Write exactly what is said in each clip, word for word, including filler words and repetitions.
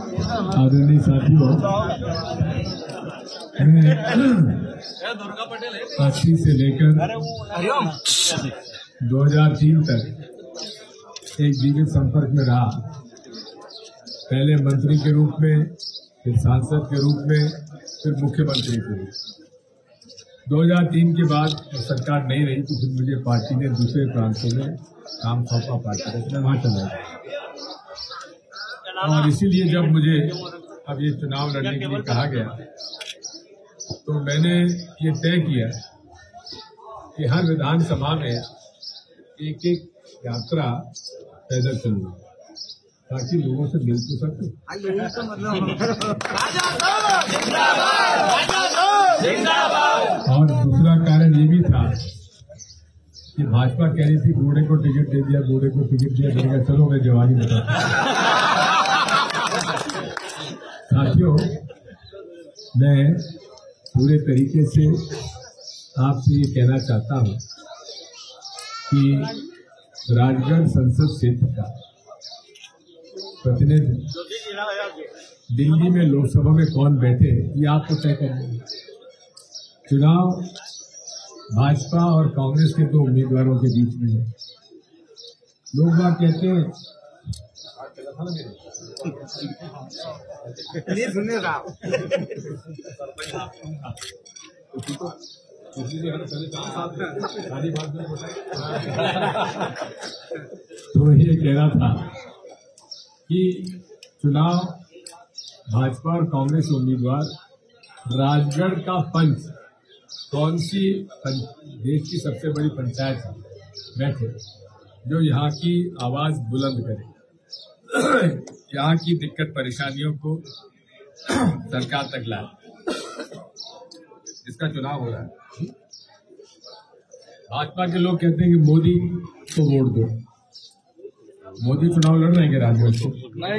आदरणीय साथियों, मैं अस्सी से लेकर दो हज़ार तीन तक एक जीवित संपर्क में रहा। पहले मंत्री के रूप में, फिर सांसद के रूप में, फिर मुख्यमंत्री के रूप में। दो हज़ार तीन के बाद सरकार नहीं रही तो फिर मुझे पार्टी ने दूसरे प्रांतों में काम सौंपा, पार्टी का वहां चला गया। और इसीलिए जब मुझे अब ये चुनाव लड़ने के लिए कहा गया तो मैंने ये तय किया कि हर विधानसभा में एक एक यात्रा पैदल चलूंगा ताकि लोगों से मिल तो सके। और दूसरा कारण ये भी था कि भाजपा कह रही थी बूढ़े को टिकट दे दिया, बूढ़े को टिकट दिया जाएगा, चलो मैं जवानी बताता। साथियों, मैं पूरे तरीके से आपसे ये कहना चाहता हूं कि राजगढ़ संसद क्षेत्र का प्रतिनिधि दिल्ली में लोकसभा में कौन बैठे ये आपको तय करना है। चुनाव भाजपा और कांग्रेस के दो उम्मीदवारों के बीच में है। लोग बात कहते हैं तो ये कह रहा था कि चुनाव भाजपा और कांग्रेस उम्मीदवार राजगढ़ का पंच, कौन सी देश की सबसे बड़ी पंचायत है, बैठे जो यहाँ की आवाज बुलंद करे, यहाँ की दिक्कत परेशानियों को सरकार तक लाए। इसका चुनाव हो रहा है। भाजपा के लोग कहते हैं कि मोदी को वोट दो। मोदी चुनाव लड़ रहे हैं राजगढ़ को?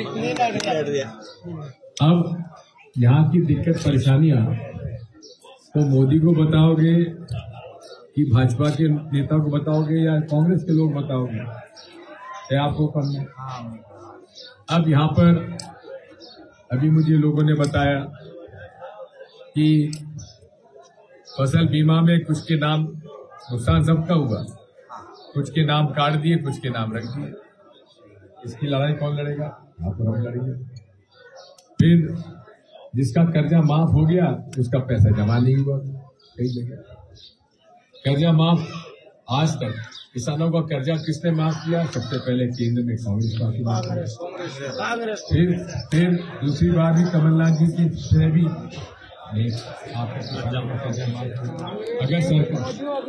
अब यहाँ की दिक्कत परेशानियां तो मोदी को बताओगे कि भाजपा के नेता को बताओगे या कांग्रेस के लोग बताओगे? या आपको कम है? अब यहाँ पर अभी मुझे लोगों ने बताया कि फसल बीमा में कुछ के नाम, नुकसान सबका हुआ, कुछ के नाम काट दिए, कुछ के नाम रख दिए। इसकी लड़ाई कौन लड़ेगा? आप और हम लड़ेंगे। फिर जिसका कर्जा माफ हो गया उसका पैसा जमा नहीं हुआ कई जगह। कर्जा माफ आज तक किसानों का कर्जा किसने माफ किया? सबसे पहले केंद्र में कांग्रेस पार्टी माफ किया। फिर फिर दूसरी बार भी कमलनाथ जी की से भी नहीं, आपका किसानों का कर्जा माफ किया। अगर सरकार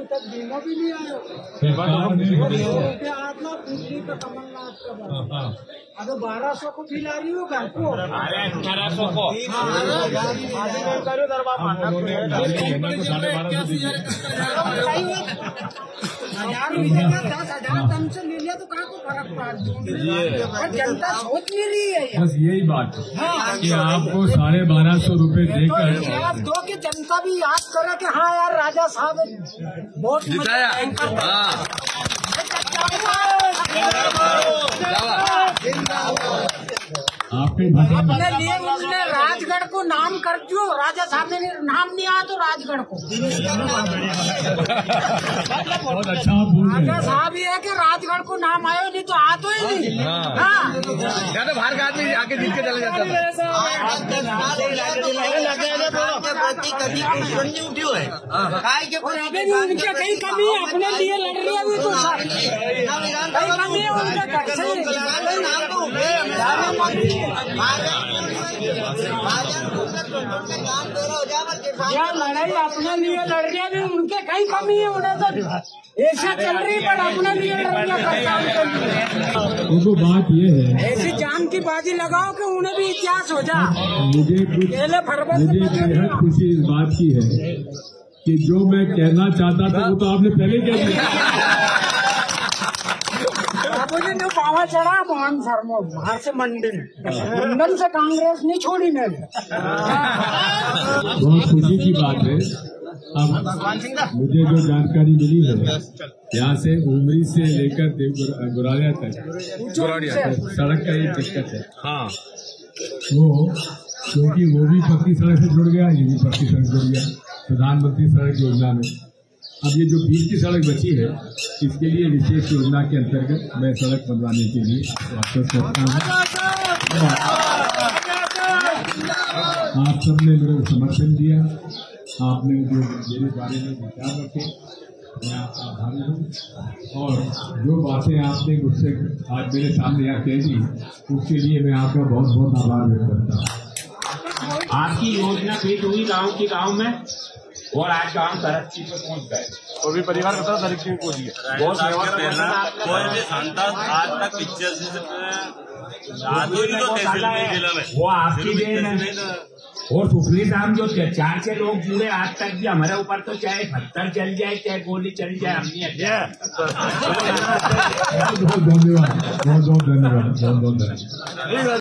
अगर बारह सौ को खिला रही हो घर को, अठारह सौ को हजार मिलेगा, दस हजार कम से ले लिया तो कहाँ को फर्क पड़ा? जनता सोच नहीं रही है। बस यही बात है कि आपको साढ़े बारह सौ रूपये देकर आप दो की जनता भी याद करे कि हाँ यार राजा साहब वोट जिताया। आपने अपने लिए उसने राजगढ़ को नाम कर दियो। राजा साहब ने नाम नहीं आया तो राजगढ़ को बहुत अच्छा बोल रहे राजा साहब ही है कि राजगढ़ को नाम आयो, नहीं तो आ तो ही नहीं। हाँ, या तो बाहर का आदमी आके जीत के चले जाता और अभी भी उनके कहीं कमी है, अपने लिए लड़ रही है अभी तो सर कहीं कमी है उनके घर से। क्या लड़ाई अपने लिए लड़ रही है, उनके कहीं कमी है, उन्हें तो ऐसा चल रही पर अपने लिए लड़ रही है। उनको बात ये है, ऐसी जान की बाजी लगाओ कि उन्हें भी इतिहास हो जाए। मुझे मुझे बेहद खुशी इस बात की है कि जो मैं कहना चाहता था वो तो आपने पहले कह दिया। मुझे जो पावा चढ़ा मोहन शर्मा बाहर से मंडल मंडल से कांग्रेस नहीं छोड़ी मैंने। बहुत खुशी की बात है। अब मुझे जो जानकारी मिली है यहाँ से उमरी से लेकर गुराड़िया तक सड़क का ये दिक्कत है। हाँ, वो क्योंकि वो भी पक्की सड़क से जुड़ गया, ये भी पक्की सड़क जुड़ गया प्रधानमंत्री सड़क योजना में। अब ये जो बीच की सड़क बची है, इसके लिए विशेष योजना के अंतर्गत मैं सड़क बनवाने के लिए वापस करता हूँ। आप सबने मेरे को समर्थन दिया, आपने जो मेरे बारे में विचार रखे, मैं आपका आभारी हूँ। और जो बातें आपने मुझसे आज मेरे सामने यहाँ कह दी, उसके लिए मैं आपका बहुत बहुत आभार व्यक्त करता हूँ। आपकी योजना फिट हुई गांव के गांव में, और आज गांव तरक्की पे पहुंच गए, और भी परिवार का तरक्की को दिया। बहुत कोई भी संतान आज तक पिक्चर वो आपकी देन है। और सुखली साहब जो चार से लोग जुड़े आज तक भी, हमारे ऊपर तो चाहे पत्थर चल जाए चाहे गोली चल जाए, हमने बहुत बहुत धन्यवाद, बहुत बहुत धन्यवाद, बहुत बहुत धन्यवाद।